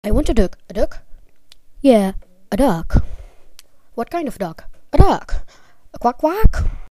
I want a duck. A duck? Yeah, a duck. What kind of duck? A duck. A quack quack?